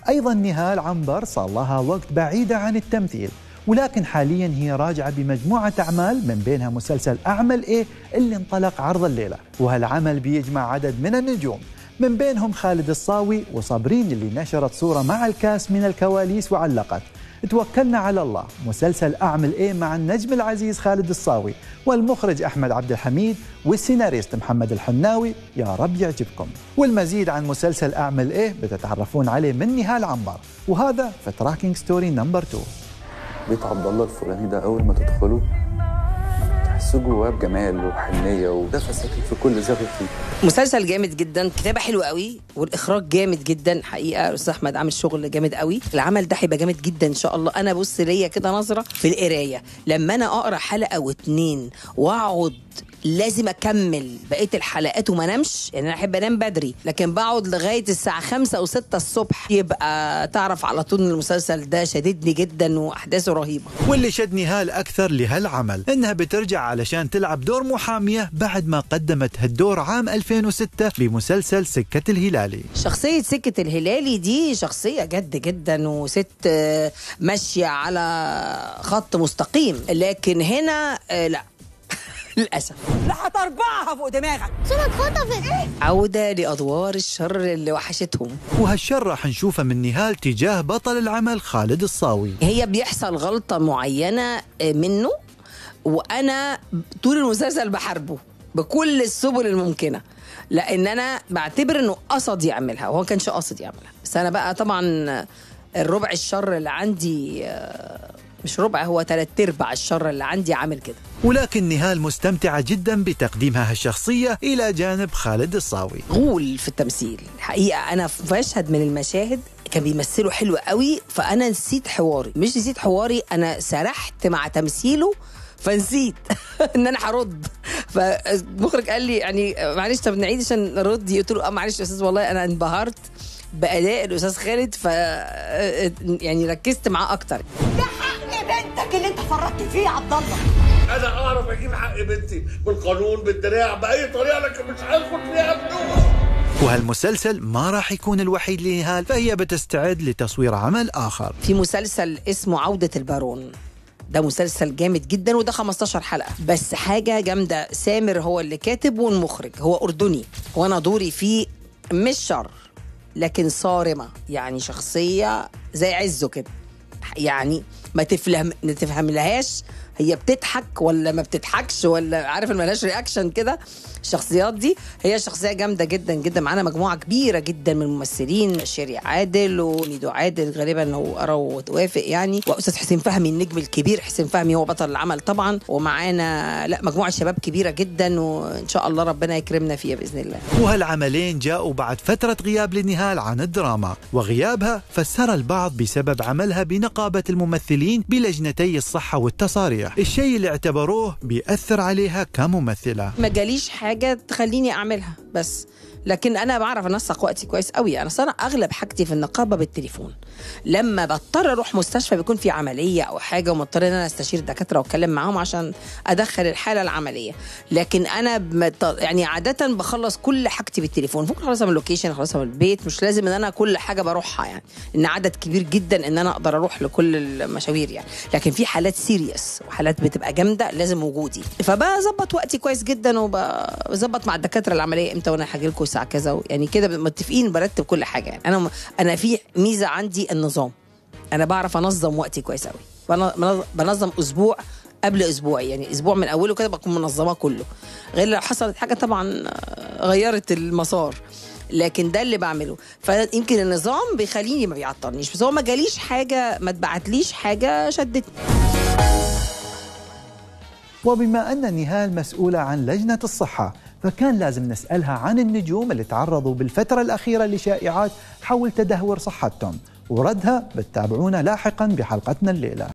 أيضا نهال عنبر صار لها وقت بعيدة عن التمثيل، ولكن حاليا هي راجعة بمجموعة أعمال من بينها مسلسل أعمل إيه اللي انطلق عرض الليلة، وهالعمل بيجمع عدد من النجوم من بينهم خالد الصاوي وصابرين اللي نشرت صورة مع الكاس من الكواليس وعلقت: توكلنا على الله، مسلسل أعمل إيه مع النجم العزيز خالد الصاوي والمخرج أحمد عبد الحميد والسيناريست محمد الحناوي، يا رب يعجبكم. والمزيد عن مسلسل أعمل إيه بتتعرفون عليه من نهال عنبر، وهذا في تراكينج ستوري نمبر 2. بيت عبد الله الفلاني ده أول ما تدخله تحسه جواه بجمال وحنية ودفى ساكن في كل زاوية فيه. مسلسل جامد جدا، كتابة حلوة قوي، والإخراج جامد جدا حقيقة. الأستاذ أحمد عامل شغل جامد قوي. العمل ده هيبقى جامد جدا إن شاء الله. أنا بص ليا كده نظرة في القراية، لما أنا أقرأ حلقة واتنين وأقعد لازم أكمل بقية الحلقات وما نمش، يعني أنا أحب أنام بدري لكن بقعد لغاية الساعة 5 أو 6 الصبح، يبقى تعرف على طول إن المسلسل ده شددني جدا وأحداثه رهيبة. واللي شد نهال أكثر لهالعمل إنها بترجع علشان تلعب دور محامية بعد ما قدمت هالدور عام 2006 بمسلسل سكة الهلالي. شخصية سكة الهلالي دي شخصية جد جدا وست ماشية على خط مستقيم، لكن هنا لا للأسف لا هتربعها فوق دماغك. سمك اتخطفت. عودة لأدوار الشر اللي وحشتهم. وهالشر راح نشوفه من نهال تجاه بطل العمل خالد الصاوي. هي بيحصل غلطة معينة منه وأنا طول المسلسل بحاربه بكل السبل الممكنة، لأن أنا بعتبر إنه قصد يعملها وهو كانش قصد يعملها. بس أنا بقى طبعا الربع الشر اللي عندي، مش ربع، هو 3/4 الشر اللي عندي عامل كده. ولكن نهال مستمتعة جدا بتقديمها هالشخصية إلى جانب خالد الصاوي. غول في التمثيل الحقيقة. أنا في مشهد من المشاهد كان بيمثله حلو قوي، فأنا نسيت حواري، مش نسيت حواري، أنا سرحت مع تمثيله فنسيت ان انا هرد. فالمخرج قال لي يعني معلش طب نعيد عشان نرد. قلت له معلش يا استاذ والله انا انبهرت باداء الاستاذ خالد، يعني ركزت معاه اكتر. ده حق بنتك اللي انت فرطت فيه يا عبد الله. انا اعرف اجيب حق بنتي بالقانون بالدراع باي طريقه، لكن مش هاخد فيها فلوس. وهالمسلسل ما راح يكون الوحيد لنهال، فهي بتستعد لتصوير عمل آخر. في مسلسل اسمه عودة البارون، ده مسلسل جامد جدا وده 15 حلقة بس حاجة جامدة. سامر هو اللي كاتب والمخرج، هو أردني، وانا دوري فيه مش شر لكن صارمة، يعني شخصية زي عزه كده، يعني ما تفهم لهاش هي بتضحك ولا ما بتضحكش ولا عارف ملهاش رياكشن كده. الشخصيات دي هي شخصية جامدة جدا جدا. معانا مجموعة كبيرة جدا من الممثلين، شيري عادل وميدو عادل غالبا هو قرا وتوافق يعني، وأستاذ حسين فهمي النجم الكبير، حسين فهمي هو بطل العمل طبعا، ومعانا لا مجموعة شباب كبيرة جدا وإن شاء الله ربنا يكرمنا فيها بإذن الله. وهالعملين جاءوا بعد فترة غياب لنهال عن الدراما، وغيابها فسر البعض بسبب عملها بنقابة الممثلين بلجنتي الصحة والتصاريح، الشيء اللي اعتبروه بيأثر عليها كممثلة. ما جاليش حاجة تخليني أعملها، بس لكن أنا بعرف أنسق وقتي كويس قوي. أنا صار أغلب حاجتي في النقابة بالتليفون، لما بضطر أروح مستشفى بيكون في عملية أو حاجة ومضطر أن أنا أستشير دكاترة وأتكلم معاهم عشان أدخل الحالة العملية، لكن أنا يعني عادة بخلص كل حاجتي بالتليفون. ممكن خلصها من اللوكيشن، خلصها من البيت، مش لازم أن أنا كل حاجة بروحها، يعني إن عدد كبير جدا أن أنا أقدر أروح لكل المشاوير يعني. لكن في حالات سيريس وحالات بتبقى جامدة لازم وجودي، فبظبط وقتي كويس جدا وبظبط مع الدكاترة العملية إمتى وأنا هاجي لكم الساعة كذا، يعني كده متفقين، برتب كل حاجة يعني. أنا في ميزة عندي النظام، أنا بعرف أنظم وقتي كويس قوي. بنظم أسبوع قبل أسبوع، يعني أسبوع من أوله كده بكون منظمة كله، غير لو حصلت حاجة طبعا غيرت المسار، لكن ده اللي بعمله. فيمكن النظام بيخليني ما بيعطلنيش، بس هو ما جاليش حاجة، ما تبعتليش حاجة شدتني. وبما أن نهال مسؤولة عن لجنة الصحة، فكان لازم نسألها عن النجوم اللي تعرضوا بالفترة الأخيرة لشائعات حول تدهور صحتهم، وردها بتتابعونا لاحقا بحلقتنا الليلة.